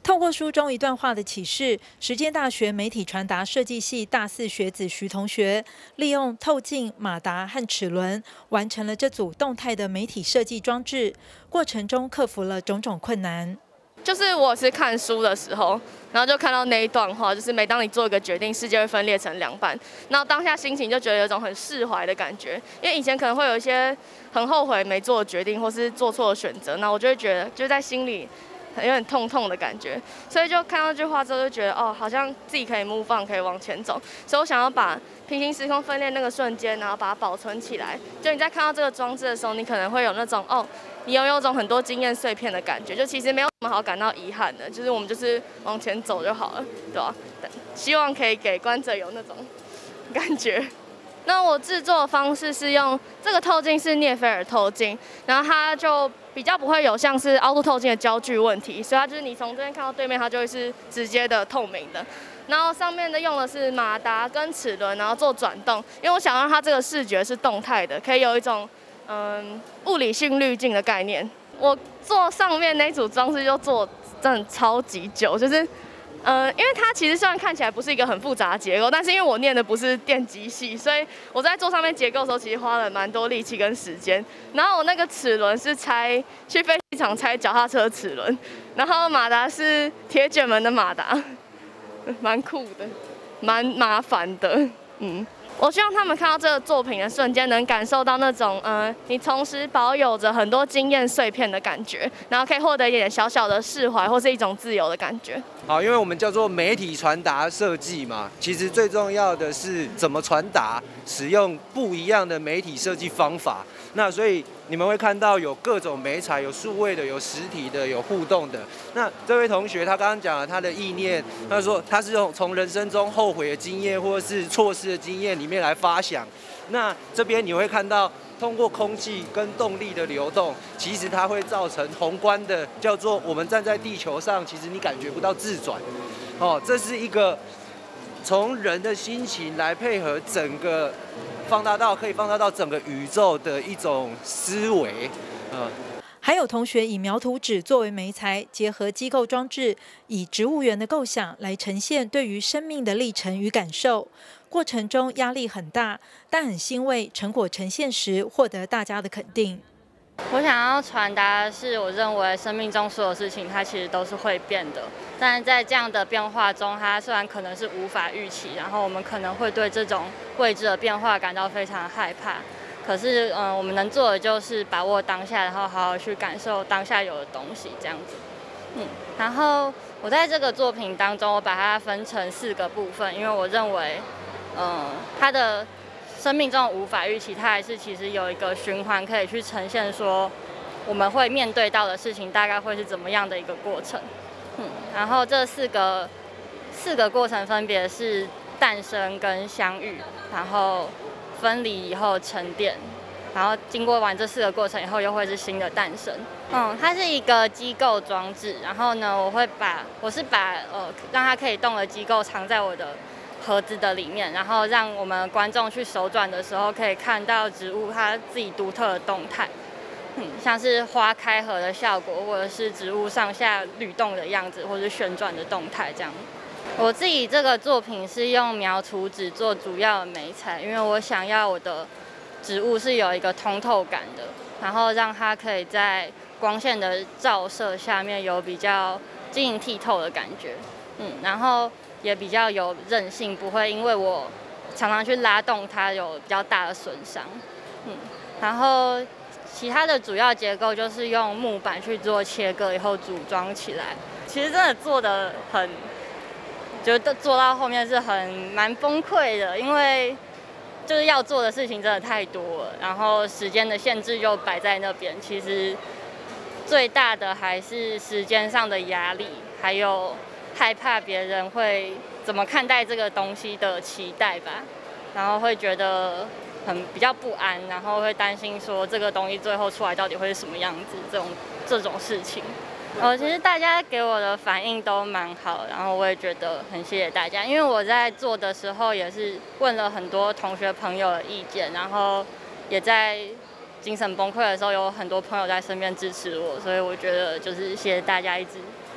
透过书中一段话的启示，实践大学媒体传达设计系大四学子徐同学，利用透镜、马达和齿轮，完成了这组动态的媒体设计装置。过程中克服了种种困难。 就是我是看书的时候，然后就看到那一段话，就是每当你做一个决定，世界会分裂成两半。然后当下心情就觉得有一种很释怀的感觉，因为以前可能会有一些很后悔没做的决定，或是做错的选择，那我就会觉得就在心里有点痛痛的感觉。所以就看到这句话之后，就觉得哦，好像自己可以 move on， 可以往前走。所以我想要把平行时空分裂那个瞬间，然后把它保存起来。就你在看到这个装置的时候，你可能会有那种哦。你拥有种很多经验碎片的感觉，就其实没有什么好感到遗憾的，就是我们就是往前走就好了，对吧？希望可以给观者有那种感觉。那我制作的方式是用这个透镜是涅菲尔透镜，然后它就比较不会有像是凹凸透镜的焦距问题，所以它就是你从这边看到对面，它就会是直接的透明的。然后上面的用的是马达跟齿轮，然后做转动，因为我想让它这个视觉是动态的，可以有一种物理性滤镜的概念。我做上面那组装饰就做真的超级久，就是因为它其实虽然看起来不是一个很复杂的结构，但是因为我念的不是电机系，所以我在做上面结构的时候，其实花了蛮多力气跟时间。然后我那个齿轮是去飞机场拆脚踏车齿轮，然后马达是铁卷门的马达，蛮酷的，蛮麻烦的，我希望他们看到这个作品的瞬间，能感受到那种你同时保有着很多经验碎片的感觉，然后可以获得一点小小的释怀，或是一种自由的感觉。 好，因为我们叫做媒体传达设计嘛，其实最重要的是怎么传达，使用不一样的媒体设计方法。那所以你们会看到有各种媒材，有数位的，有实体的，有互动的。那这位同学他刚刚讲了他的意念，他说他是从人生中后悔的经验或者是错失的经验里面来发想。那这边你会看到，通过空气跟动力的流动，其实它会造成宏观的叫做我们站在地球上，其实你感觉不到自转。哦，这是一个从人的心情来配合整个可以放大到整个宇宙的一种思维， 还有同学以描图纸作为媒材，结合机构装置，以植物园的构想来呈现对于生命的历程与感受。过程中压力很大，但很欣慰成果呈现时获得大家的肯定。 我想要传达的是，我认为生命中所有事情它其实都是会变的，但是在这样的变化中，它虽然可能是无法预期，然后我们可能会对这种未知的变化感到非常害怕。可是，我们能做的就是把握当下，然后好好去感受当下有的东西，这样子。然后我在这个作品当中，我把它分成4个部分，因为我认为，它的生命中无法预期，它还是其实有一个循环可以去呈现说，我们会面对到的事情大概会是怎么样的一个过程。然后这四个过程分别是诞生跟相遇，然后分离以后沉淀，然后经过完这4个过程以后，又会是新的诞生。它是一个机构装置，然后呢，我是把让它可以动的机构藏在我的盒子的里面，然后让我们观众去手转的时候，可以看到植物它自己独特的动态，像是花开合的效果，或者是植物上下律动的样子，或者是旋转的动态这样。我自己这个作品是用描图纸做主要的媒材，因为我想要我的植物是有一个通透感的，然后让它可以在光线的照射下面有比较晶莹剔透的感觉，然后也比较有韧性，不会因为我常常去拉动它有比较大的损伤，然后其他的主要结构就是用木板去做切割以后组装起来。其实真的做得觉得做到后面是蛮崩溃的，因为就是要做的事情真的太多了，然后时间的限制又摆在那边。其实最大的还是时间上的压力，还有害怕别人会怎么看待这个东西的期待吧，然后会觉得比较不安，然后会担心说这个东西最后出来到底会是什么样子，这种事情。其实大家给我的反应都蛮好，然后我也觉得很谢谢大家，因为我在做的时候也是问了很多同学朋友的意见，然后也在精神崩溃的时候有很多朋友在身边支持我，所以我觉得就是谢谢大家一直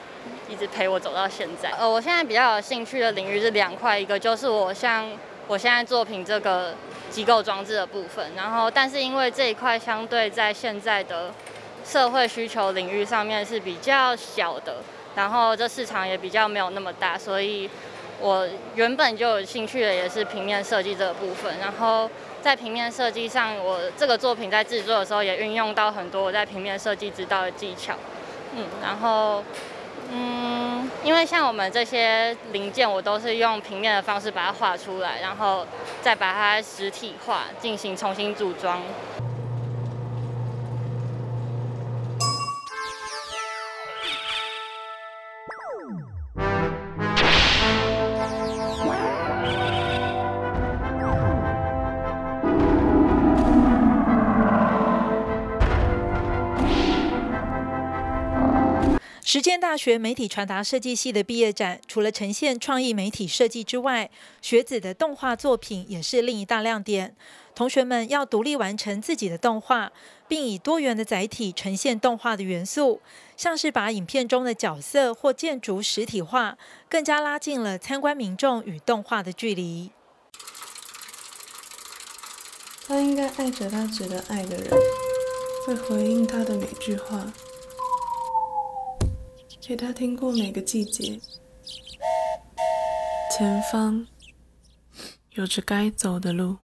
一直陪我走到现在。我现在比较有兴趣的领域是2块，一个就是我现在作品这个机构装置的部分，然后但是因为这一块相对在现在的社会需求领域上面是比较小的，然后这市场也比较没有那么大，所以我原本就有兴趣的也是平面设计这个部分。然后在平面设计上，我这个作品在制作的时候也运用到很多我在平面设计知道的技巧。然后因为像我们这些零件，我都是用平面的方式把它画出来，然后再把它实体化，进行重新组装。 实践大学媒体传达设计系的毕业展，除了呈现创意媒体设计之外，学子的动画作品也是另一大亮点。同学们要独立完成自己的动画，并以多元的载体呈现动画的元素，像是把影片中的角色或建筑实体化，更加拉近了参观民众与动画的距离。 他应该爱着他值得爱的人，会回应他的每句话。陪他听过每个季节，前方有着该走的路。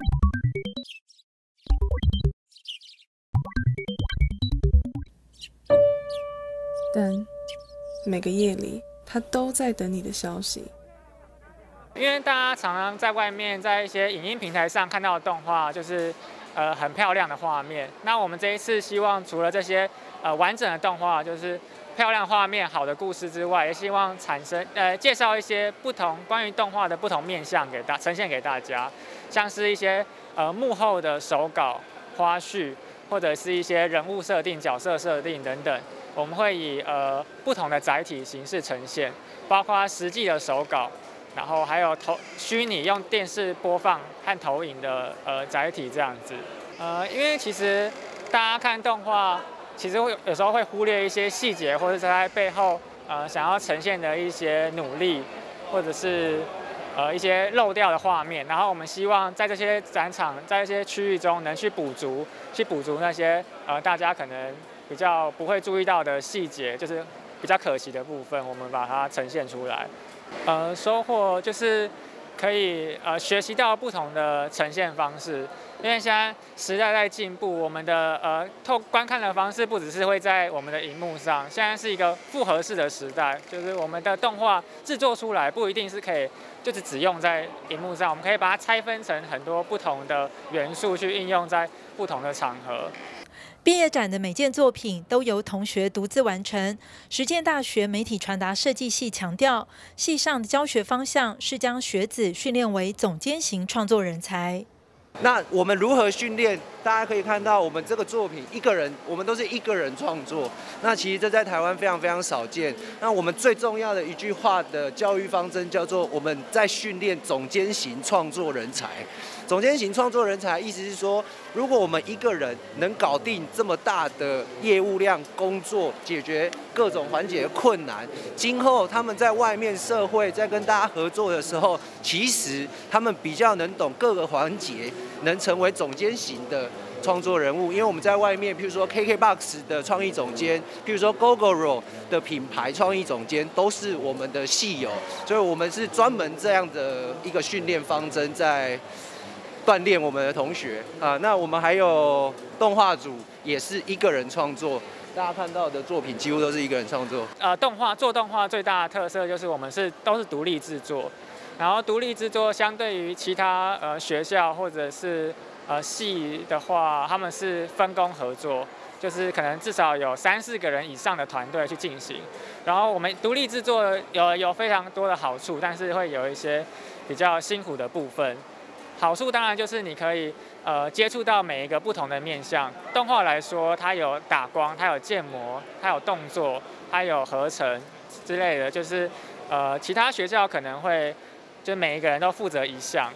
但每个夜里，他都在等你的消息。 因为大家常常在外面，在一些影音平台上看到的动画，就是很漂亮的画面。那我们这一次希望除了这些完整的动画，就是漂亮画面、好的故事之外，也希望介绍一些不同关于动画的不同面向呈现给大家，像是一些幕后的手稿、花絮，或者是一些人物设定、角色设定等等，我们会以不同的载体形式呈现，包括实际的手稿，然后还有虚拟用电视播放和投影的载体这样子。因为其实大家看动画，其实有时候会忽略一些细节，或者是在背后想要呈现的一些努力，或者是一些漏掉的画面。然后我们希望在这些展场，在这些区域中能去补足那些大家可能比较不会注意到的细节，就是比较可惜的部分，我们把它呈现出来。收获就是可以学习到不同的呈现方式。因为现在时代在进步，我们的观看的方式不只是会在我们的荧幕上，现在是一个复合式的时代，就是我们的动画制作出来不一定是可以就是只用在荧幕上，我们可以把它拆分成很多不同的元素去应用在不同的场合。 毕业展的每件作品都由同学独自完成。实践大学媒体传达设计系强调，系上的教学方向是将学子训练为总监型创作人才。 那我们如何训练？大家可以看到，我们这个作品我们都是一个人创作。那其实这在台湾非常非常少见。那我们最重要的一句话的教育方针叫做我们在训练总监型创作人才。总监型创作人才意思是说，如果我们一个人能搞定这么大的业务量工作，解决各种环节的困难，今后他们在外面社会在跟大家合作的时候，其实他们比较能懂各个环节，能成为总监型的创作人物。因为我们在外面，譬如说 KKBOX 的创意总监，譬如说 Gogoro 的品牌创意总监，都是我们的系友，所以我们是专门这样的一个训练方针在锻炼我们的同学啊。那我们还有动画组，也是一个人创作。大家看到的作品几乎都是一个人创作。 做动画最大的特色就是我们都是独立制作，然后独立制作相对于其他学校或者是系的话，他们是分工合作，就是可能至少有3、4个人以上的团队去进行。然后我们独立制作有非常多的好处，但是会有一些比较辛苦的部分。好处当然就是你可以接触到每一个不同的面向。动画来说，它有打光，它有建模，它有动作，它有合成之类的，就是其他学校可能会就每一个人都负责一项，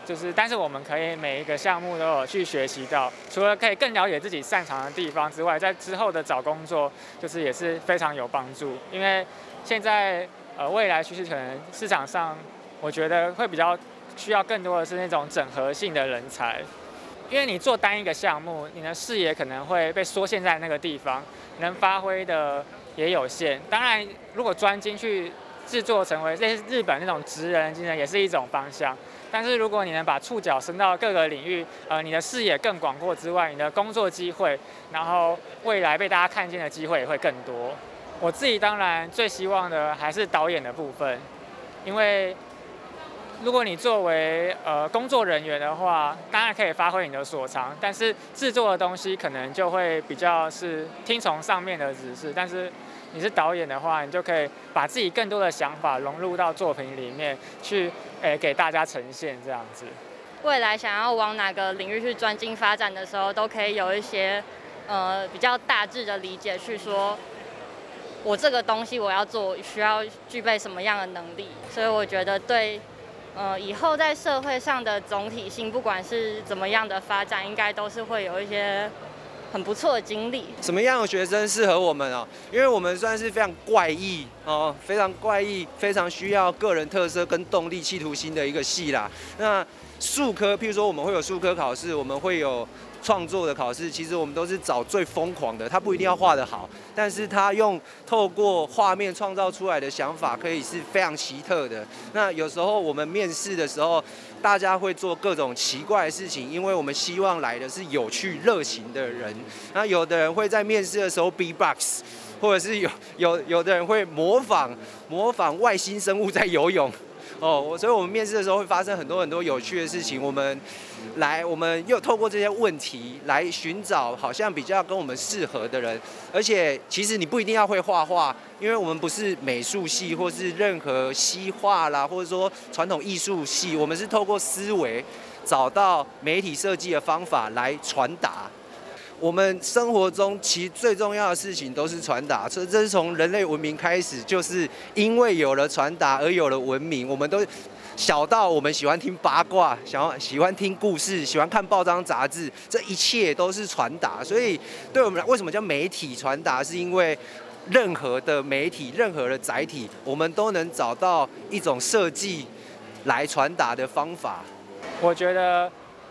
但是我们可以每一个项目都有去学习到，除了可以更了解自己擅长的地方之外，在之后的找工作也是非常有帮助。因为现在未来趋势可能市场上，我觉得会比较需要更多的是那种整合性的人才。因为你做单一个项目，你的视野可能会被缩限在那个地方，能发挥的也有限。当然，如果专精去制作成为类似日本那种职人精神，也是一种方向。但是如果你能把触角伸到各个领域，你的视野更广阔之外，你的工作机会，然后未来被大家看见的机会也会更多。我自己当然最希望的还是导演的部分，因为如果你作为工作人员的话，当然可以发挥你的所长，但是制作的东西可能就会比较是听从上面的指示。但是你是导演的话，你就可以把自己更多的想法融入到作品里面去，给大家呈现这样子。 未来想要往哪个领域去专精发展的时候，都可以有一些比较大致的理解，去说我这个东西我要做，需要具备什么样的能力。所以我觉得对以后在社会上的总体性，不管是怎么样的发展，应该都是会有一些很不错的经历。 什么样的学生适合我们哦？因为我们算是非常怪异哦，非常怪异，非常需要个人特色跟动力、企图心的一个系啦。那术科，譬如说我们会有术科考试，我们会有创作的考试，其实我们都是找最疯狂的，他不一定要画得好，但是他透过画面创造出来的想法，可以是非常奇特的。那有时候我们面试的时候，大家会做各种奇怪的事情，因为我们希望来的是有趣、热情的人。那有的人会在面试的时候 B-box， 或者是有的人会模仿外星生物在游泳。所以我们面试的时候会发生很多有趣的事情。我们又透过这些问题来寻找好像比较跟我们适合的人。而且其实你不一定要会画画，因为我们不是美术系或是任何西画啦，或者说传统艺术系，我们是透过思维找到媒体设计的方法来传达。我们生活中其实最重要的事情都是传达，这是从人类文明开始，就是因为有了传达而有了文明。我们都小到我们喜欢听八卦，喜欢听故事，喜欢看报章杂志，这一切都是传达。所以对我们为什么叫媒体传达，是因为任何的媒体、任何的载体，我们都能找到一种设计来传达的方法。 我觉得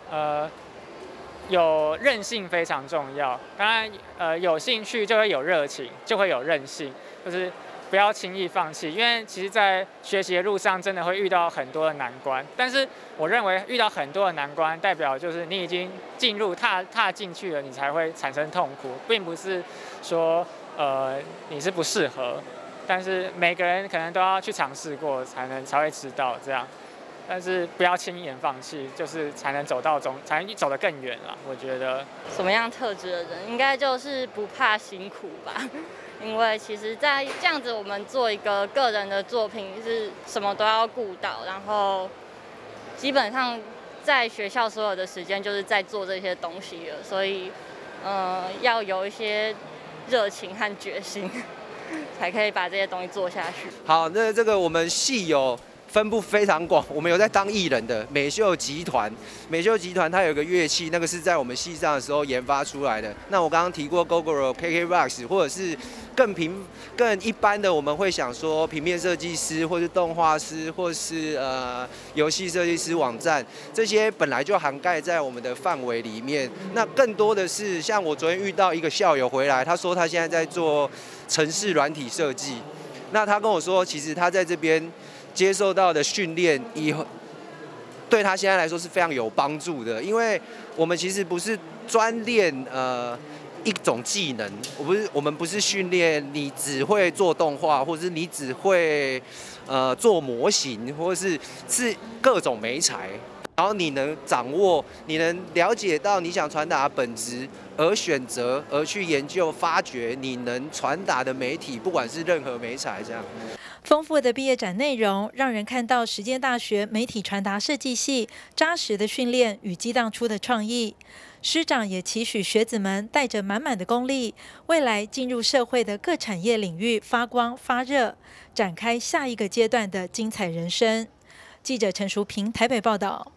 有韧性非常重要，当然，有兴趣就会有热情，就会有韧性，就是不要轻易放弃。因为其实，在学习的路上，真的会遇到很多的难关。但是，我认为遇到很多的难关，代表就是你已经踏进去了，你才会产生痛苦，并不是说你是不适合。但是每个人可能都要去尝试过，才会知道这样。但是不要轻言放弃，就是才能走得更远了。我觉得什么样特质的人，应该就是不怕辛苦吧。因为其实，在这样子，我们做一个个人的作品，是什么都要顾到，然后基本上在学校所有的时间就是在做这些东西了，所以要有一些热情和决心，才可以把这些东西做下去。 好，那这个我们系有分布非常广，我们有在当艺人的美秀集团。美秀集团它有个乐器，那个是在我们系上的时候研发出来的。那我刚刚提过 Gogoro、KKBOX， 或者是更一般的，我们会想说平面设计师，或是动画师，或是游戏设计师网站，这些本来就涵盖在我们的范围里面。那更多的是像我昨天遇到一个校友回来，他说他现在在做程式软体设计。那他跟我说，其实他在这边接受到的训练以后，对他现在来说是非常有帮助的。因为我们其实不是专练一种技能，我们不是训练你只会做动画，或者是你只会做模型，或者是各种媒材。然后你能掌握，你能了解到你想传达的本质，而去研究、发掘你能传达的媒体，不管是任何媒材这样。 丰富的毕业展内容，让人看到实践大学媒体传达设计系扎实的训练与激荡出的创意。师长也期许学子们带着满满的功力，未来进入社会的各产业领域发光发热，展开下一个阶段的精彩人生。记者陈淑平台北报道。